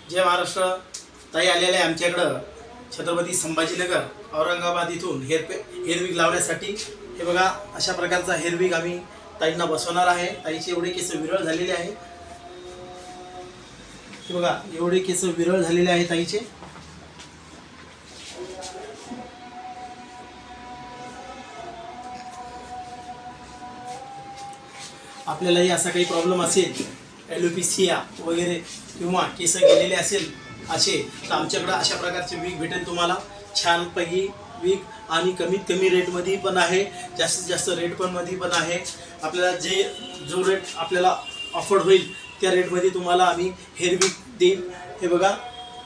जय महाराष्ट्र। ताई आलेले आहे आमच्याकडं छत्रपती संभाजीनगर औरंगाबाद इथून हेअरविग लावण्यासाठी। हे बघा, अशा प्रकारचा हेअरविग आम्ही ताईंना बसवणार आहे। ताईचे एवढे केस विरळ झालेले आहे। हे बघा, एवढे केस विरळ झालेले आहे ताईचे। आपल्यालाही असा काही प्रॉब्लेम असेल, ॲलोपेशिया वगैरे किंवा केस गेलेले असेल असे, तर आमच्याकडे अशा प्रकारचे विग भेटेल तुम्हाला। छानपैकी विग आणि कमीत कमी रेटमध्ये पण आहे, जास्तीत जास्त रेट पण मध्ये पण आहे। आपल्याला जो रेट आपल्याला ऑफर्ड होईल त्या रेटमध्ये तुम्हाला आम्ही हेअर विग देईल। हे बघा,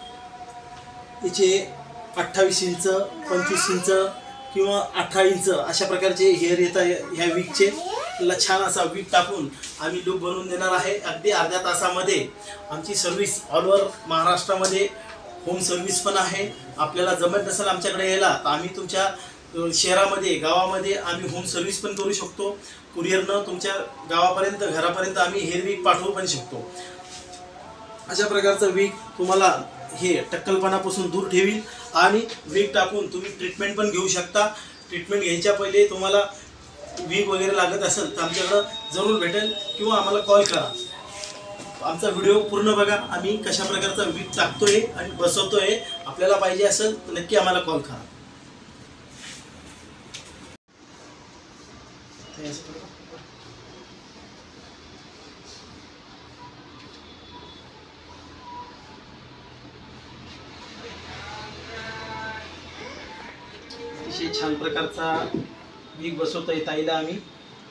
याचे 28 इंच, 25 इंच किंवा 18 इंच अशा प्रकारचे हेअर येतात ह्या विगचे। छान असा विग टाकून आम्ही लुक बनवून देणार आहे। अगदी अर्ध्या तासामध्ये आमची सर्व्हिस ऑल ओव्हर महाराष्ट्रामध्ये होम सर्व्हिस पण आहे। आपल्याला जमत नसेल आमच्याकडे यायला तर आम्ही तुमच्या शहरामध्ये गावामध्ये आम्ही होम सर्व्हिस पण करू शकतो। कुरिअरनं तुमच्या गावापर्यंत घरापर्यंत आम्ही हेअर विग पाठवू पण शकतो। अशा प्रकारचं विग तुम्हाला हे टक्कलपणापासून दूर ठेवील आणि विग टाकून तुम्ही ट्रीटमेंट पण घेऊ शकता। ट्रीटमेंट घ्यायच्या पहिले तुम्हाला विग वगैरे लागत असेल तर आमच्याकडं जरूर भेटेल किंवा आम्हाला कॉल करा। आमचा व्हिडिओ पूर्ण बघा, आम्ही कशा प्रकारचा विग टाकतोय आणि बसवतोय। आपल्याला पाहिजे असेल तर नक्की आम्हाला कॉल करा। अतिशय छान प्रकारचा विग बसवतोय ताईला आम्ही।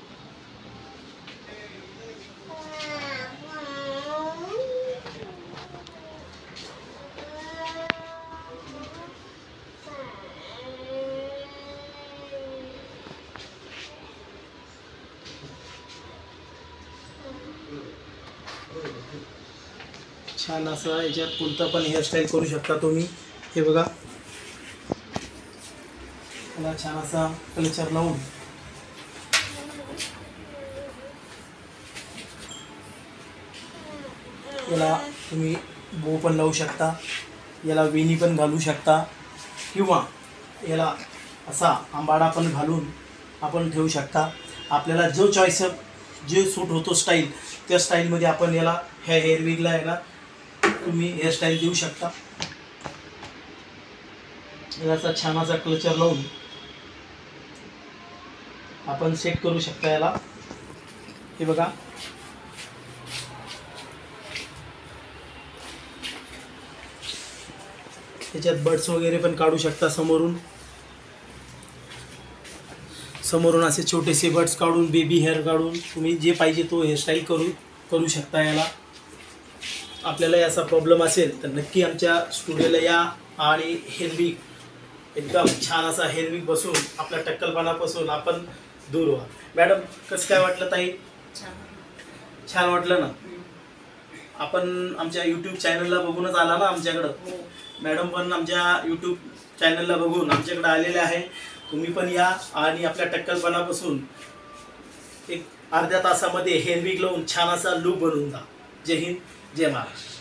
छान असं याच्यात कोणतं पण हेअरस्टाईल करू शकता तुम्ही। हे बघा, मला छान असा कल्चर लावून याला तुम्ही बो पण लावू शकता, याला वेणी पण घालू शकता किंवा याला असा आंबाडा पण घालून आपण ठेवू शकता। आपल्याला जो चॉईस जे सूट होतो स्टाईल, त्या स्टाईलमध्ये आपण याला ह्या हेअर विगला याला तुम्ही हेअरस्टाईल देऊ शकता। याचा छान असा क्लचर लावून आपण सेट करू शकता याला। हे बघा, त्याच्यात बड्स वगैरे पण काढू शकता। समोरून असे छोटेसे बड्स काढून, बेबी हेअर काढून तुम्ही जे पाहिजे तो हेअरस्टाईल करू शकता याला। आपल्याला याचा प्रॉब्लेम असेल तर नक्की आमच्या स्टुडिओला या आणि हेअर विग एकदम छान असा हेअर विग बसून आपल्या टक्कलपणापासून आपण दूर व्हा। मॅडम, कसं काय वाटलं ताई? छान वाटलं ना? आपण आमच्या यूट्यूब चॅनलला बघूनच आला ना आमच्याकडं? मॅडम पण आमच्या यूट्यूब चॅनलला बघून आमच्याकडे आलेले आहे। तुम्ही पण या आणि आपल्या टक्कलपणापासून एक अर्ध्या तासामध्ये हेअर विग लावून छान असा लुक बनवून जा। जय हिंद, जय महाराष्ट्र।